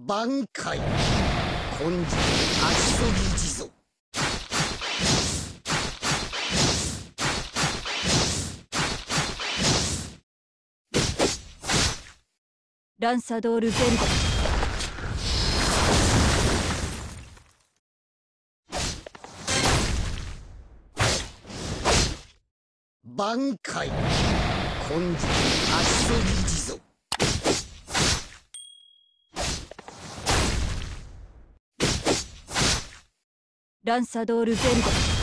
挽回根性足そぎ地蔵。 ランサドール・ベルダ。 挽回根性足そぎ地蔵。 ランサドール・ベルダ。